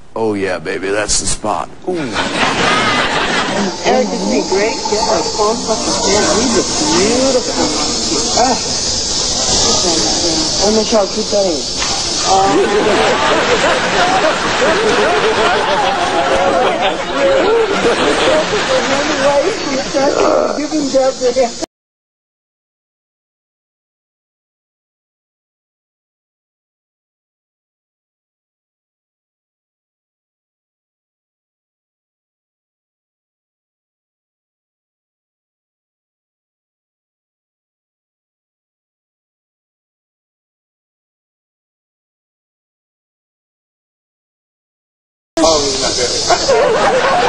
Oh, yeah, baby, that's the spot. Ooh. Eric, this is a great job. Paul fucking man, we look beautiful. Oh, Michelle, keep going. Giving Oh,